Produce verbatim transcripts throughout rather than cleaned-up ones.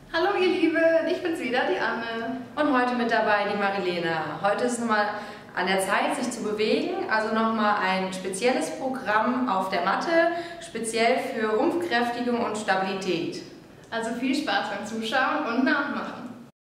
Hallo ihr Lieben, ich bin's wieder, die Anne. Und heute mit dabei die Marilena. Heute ist nochmal an der Zeit, sich zu bewegen, also nochmal ein spezielles Programm auf der Matte, speziell für Rumpfkräftigung und Stabilität. Also viel Spaß beim Zuschauen und Nachmachen.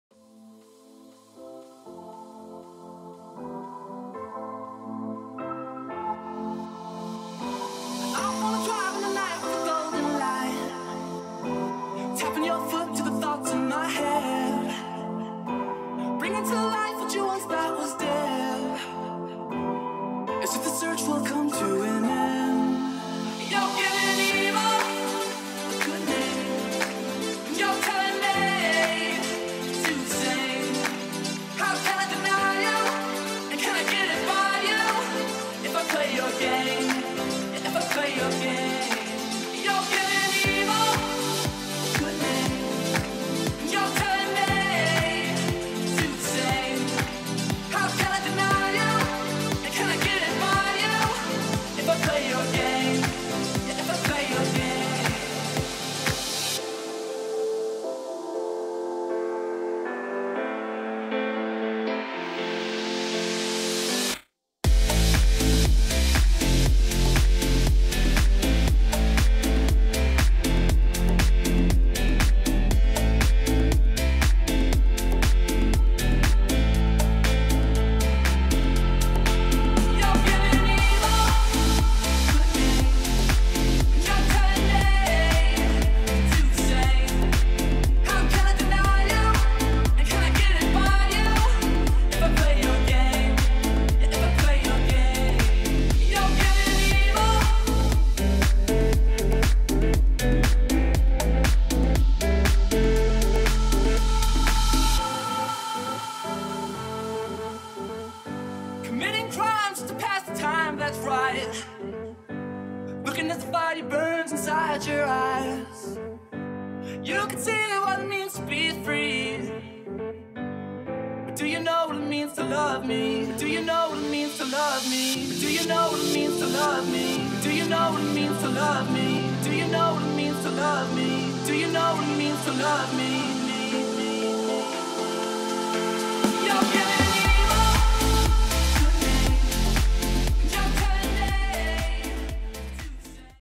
That's right. Looking at the fire burns inside your eyes. You can see what it means to be free. But do you know what it means to love me? Do you know what it means to love me? Do you know what it means to love me? Do you know what it means to love me? Do you know what it means to love me? Do you know what it means to love me?